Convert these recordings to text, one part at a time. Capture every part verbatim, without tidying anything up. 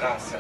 Straße.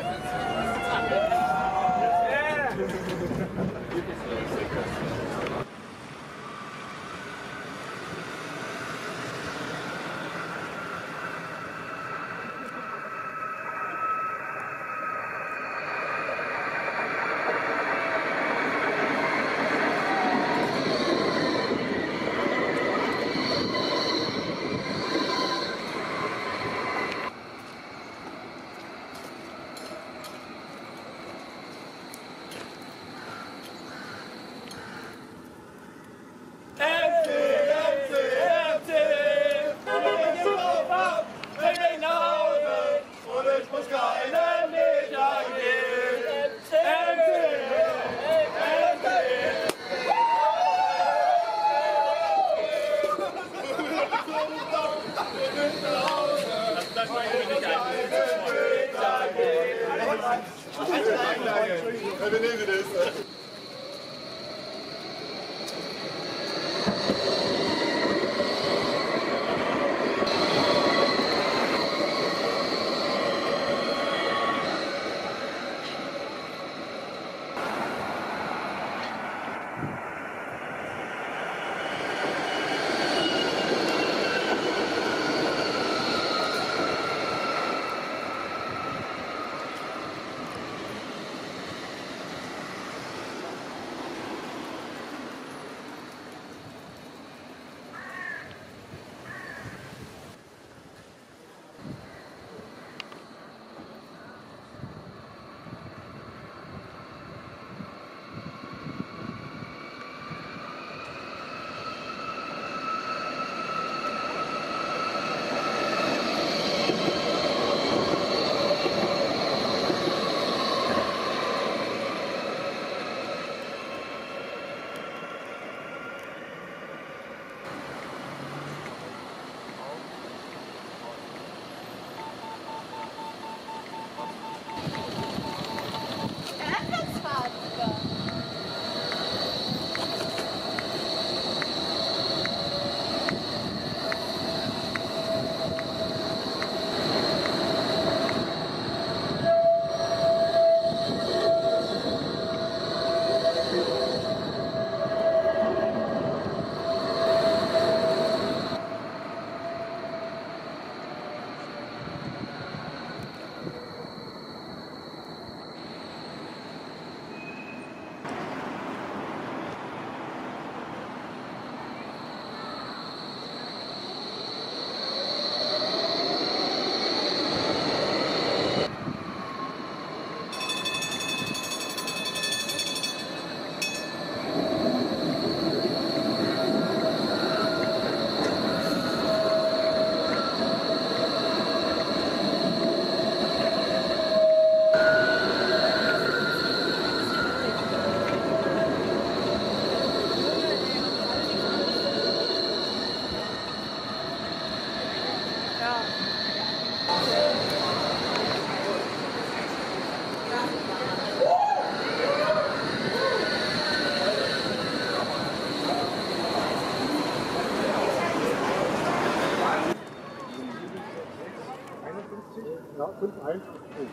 Ja, fünf eins.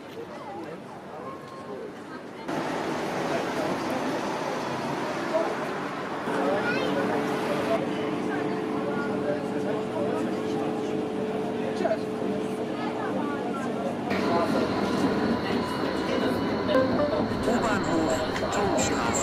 U-Bahnhof Tonstraße.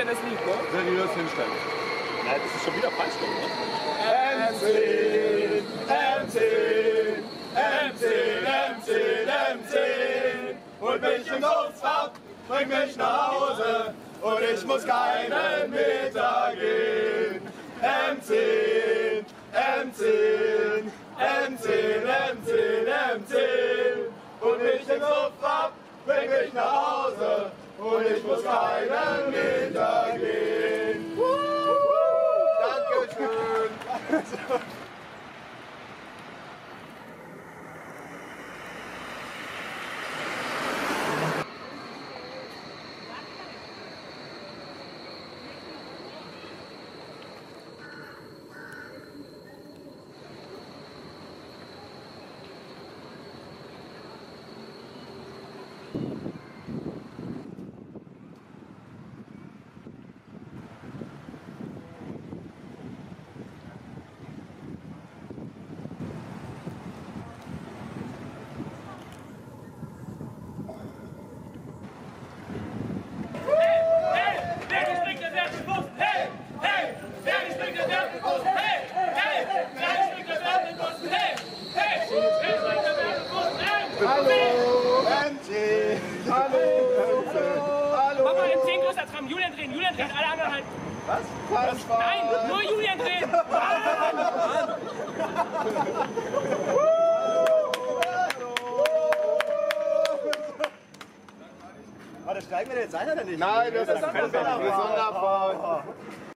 das Lied, ne? Seriös hinstellen. Nein, das ist schon wieder falsch, glaube ich. M zehn, M zehn, M zehn, M zehn, M zehn. Holt mich ins Luftfahrt, bringt mich nach Hause und ich muss keinen Meter gehen. M zehn, M zehn, M zehn, M zehn, M zehn. Holt mich ins Luftfahrt, bringt mich nach Hause und ich muss keinen Meter gehen. Dankeschön. Hallo! M zehn! Hallo! Hallo! Mach mal M zehn größer als beim Julian drehen. Julian dreht, alle anderen halten. Was? Falsch war. Nein, nur Julian drehen. Warte, steigen wir jetzt ein oder nicht? Nein, das ist eine Sonderfahrt.